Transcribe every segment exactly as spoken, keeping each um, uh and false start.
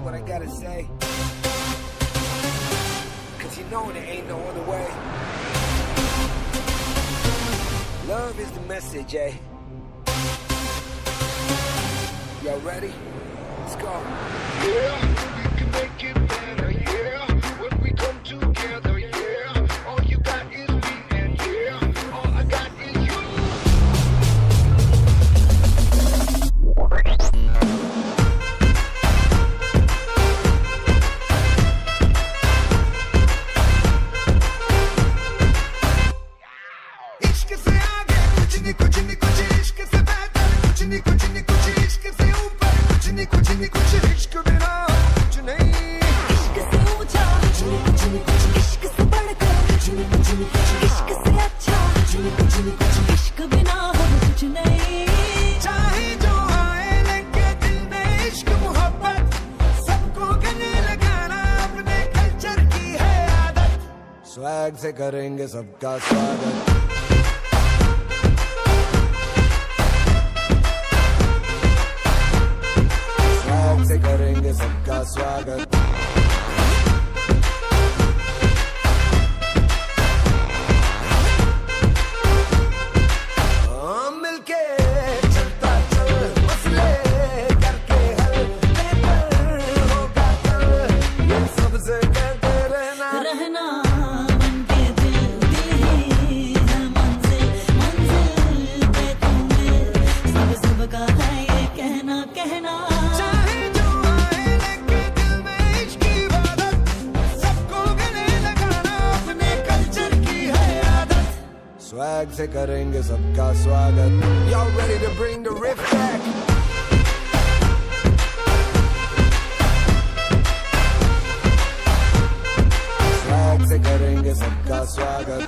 what I gotta say. Cause you know there ain't no other way. Love is the message, eh? Y'all ready? Let's go. Yeah, we can make it better, yeah. When we come together, yeah. All you got is me, and yeah, all I got is you. इश्क से आगे कुछ नहीं कुछ नहीं कुछ इश्क से बेहतर कुछ नहीं कुछ नहीं कुछ इश्क से ऊपर कुछ नहीं कुछ नहीं कुछ इश्क बिना कुछ नहीं इश्क से ऊंचा कुछ नहीं कुछ नहीं कुछ इश्क से बढ़कर कुछ नहीं कुछ नहीं कुछ इश्क से अच्छा कुछ नहीं कुछ नहीं कुछ इश्क बिना कुछ नहीं चाहे जो आए लगे दिल में इश्क मोहब्बत सबको गले लगाना अपने कल्चर की है आदत स्वैग से करेंगे सबका स्वागत से करेंगे सबका स्वागत हाँ मिलके चलता चल मसले करके हल बेहतर होगा कल ये सबसे कहते रहना रहना बनके दिल दिल ही है मंजिल मंजिल पे तुम्हें सब सबका है ये कहना कहना स्वैग से करेंगे सबका स्वागत Y'all ready to bring the riff back? Swag से करेंगे सबका स्वागत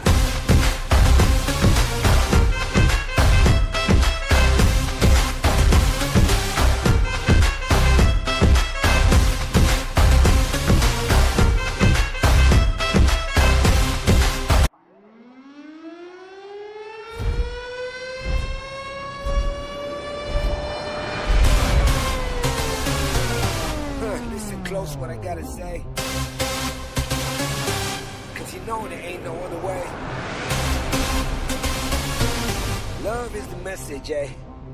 Close what I gotta say. Cause you know there ain't no other way. Love is the message, eh?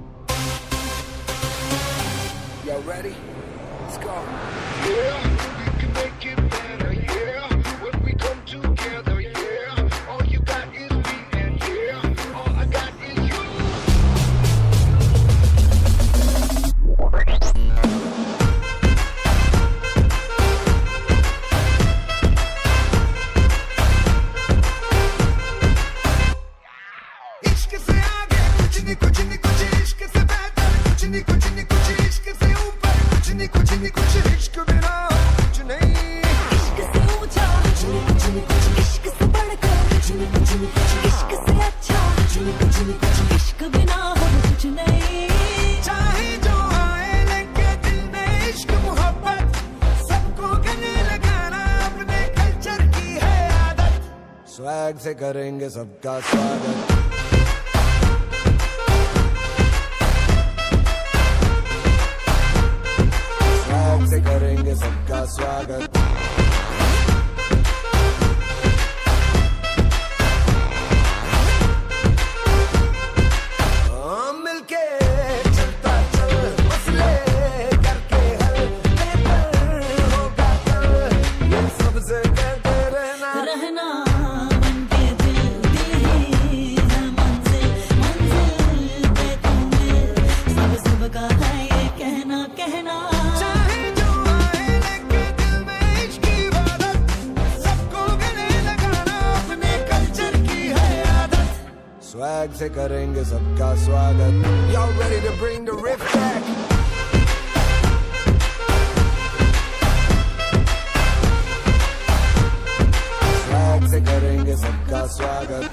Y'all ready? Let's go. Yeah, we can make it better, yeah. When we come together, yeah. All you got is me, and yeah, all I got is you. इश्क से आगे कुछ नहीं कुछ नहीं कुछ इश्क से बेहतर कुछ नहीं कुछ नहीं कुछ इश्क से ऊपर कुछ नहीं कुछ नहीं कुछ इश्क बिना कुछ नहीं इश्क से ऊंचा कुछ नहीं कुछ नहीं कुछ इश्क से बढ़कर कुछ नहीं कुछ नहीं कुछ इश्क से अच्छा कुछ नहीं कुछ नहीं कुछ इश्क बिना कुछ नहीं चाहे जो आए लगे दिल में इश्क मोहब्बत सबको गले लगाना अपने कल्चर की है आदत स्वैग से करेंगे सबका स्वागत से करेंगे सबका स्वागत हाँ मिलके चलता चल मसले करके हल बेहतर होगा कल ये सबसे कहते रहना रहना बनके दिल दिल ही है मंजिल मंजिल पे तुम्हें सब सबका है ये कहना कहना स्वैग से करेंगे सबका स्वागत Y'all ready to bring the riff back? Swag से करेंगे सबका स्वागत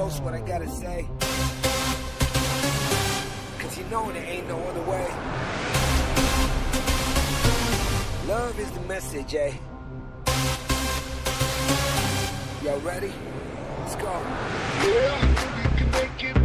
else what I gotta say. Cause you know there ain't no other way. Love is the message, eh? Y'all ready? Let's go. Yeah, you can make it.